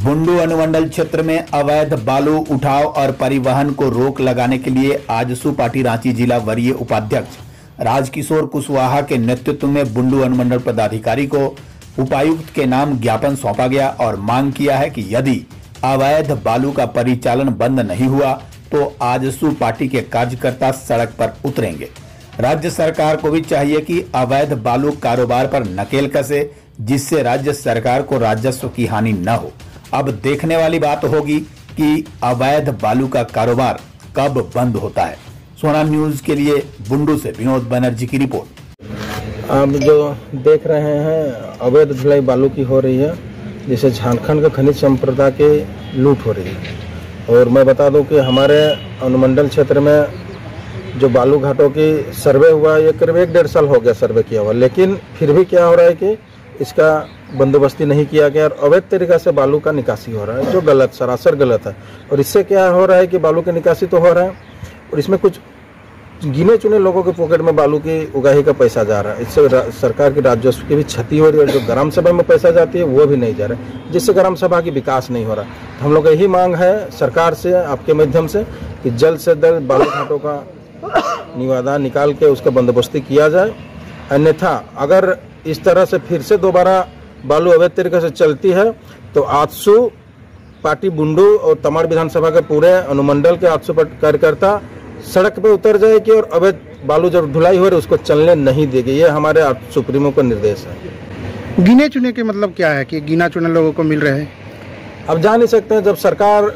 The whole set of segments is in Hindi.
बुंडू अनुमंडल क्षेत्र में अवैध बालू उठाव और परिवहन को रोक लगाने के लिए आजसू पार्टी रांची जिला वरीय उपाध्यक्ष राजकिशोर कुशवाहा के नेतृत्व में बुंडू अनुमंडल पदाधिकारी को उपायुक्त के नाम ज्ञापन सौंपा गया और मांग किया है कि यदि अवैध बालू का परिचालन बंद नहीं हुआ तो आजसू पार्टी के कार्यकर्ता सड़क पर उतरेंगे। राज्य सरकार को भी चाहिए कि अवैध बालू कारोबार पर नकेल कसे, जिससे राज्य सरकार को राजस्व की हानि न हो। अब देखने वाली बात होगी कि अवैध बालू का कारोबार कब बंद होता है। सोना न्यूज के लिए बुंडू से विनोद बनर्जी की रिपोर्ट। आप जो देख रहे हैं अवैध ढुलाई बालू की हो रही है, जिससे झारखंड का खनिज संपदा की लूट हो रही है। और मैं बता दूं कि हमारे अनुमंडल क्षेत्र में जो बालू घाटों की सर्वे हुआ, ये करीब 1-1.5 साल हो गया सर्वे किया हुआ, लेकिन फिर भी क्या हो रहा है कि इसका बंदोबस्ती नहीं किया गया और अवैध तरीका से बालू का निकासी हो रहा है, जो गलत, सरासर गलत है। और इससे क्या हो रहा है कि बालू की निकासी तो हो रहा है और इसमें कुछ गिने चुने लोगों के पॉकेट में बालू की उगाही का पैसा जा रहा है। इससे सरकार की राजस्व की भी क्षति हो रही है। जो ग्राम सभा में पैसा जाती है वो भी नहीं जा रहा है, जिससे ग्राम सभा की विकास नहीं हो रहा। तो हम लोग यही मांग है सरकार से, आपके माध्यम से, कि जल्द से जल्द बालू घाटों का निवादा निकाल के उसका बंदोबस्ती किया जाए। अन्यथा अगर इस तरह से फिर से दोबारा बालू अवैध तरीके से चलती है तो आजसू पार्टी बुंडू और तमाड़ विधानसभा के पूरे अनुमंडल के आजसू कार्यकर्ता सड़क पे उतर जाएगी और अवैध बालू जो ढुलाई हो रही है उसको चलने नहीं देगी। ये हमारे सुप्रीमो का निर्देश है। गिने चुने के मतलब क्या है कि गिना चुने लोगों को मिल रहे हैं? अब जान नहीं सकते हैं, जब सरकार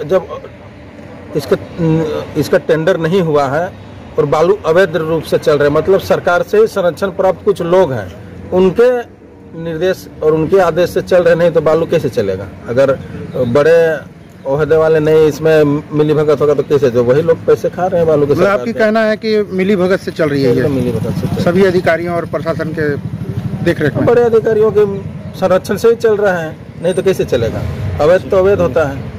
इसका टेंडर नहीं हुआ है और बालू अवैध रूप से चल रहे, मतलब सरकार से संरक्षण प्राप्त कुछ लोग हैं, उनके निर्देश और उनके आदेश से चल रहे, नहीं तो बालू कैसे चलेगा? अगर बड़े ओहदे वाले नहीं इसमें मिली भगत होगा तो कैसे? जो वही लोग पैसे खा रहे हैं बालू के। मतलब आपकी कहना है कि मिली भगत से चल रही है ये? मिली भगत से सभी अधिकारियों और प्रशासन के देखरेख में, बड़े अधिकारियों के संरक्षण से ही चल रहा है, नहीं तो कैसे चलेगा? अवैध तो अवैध होता है।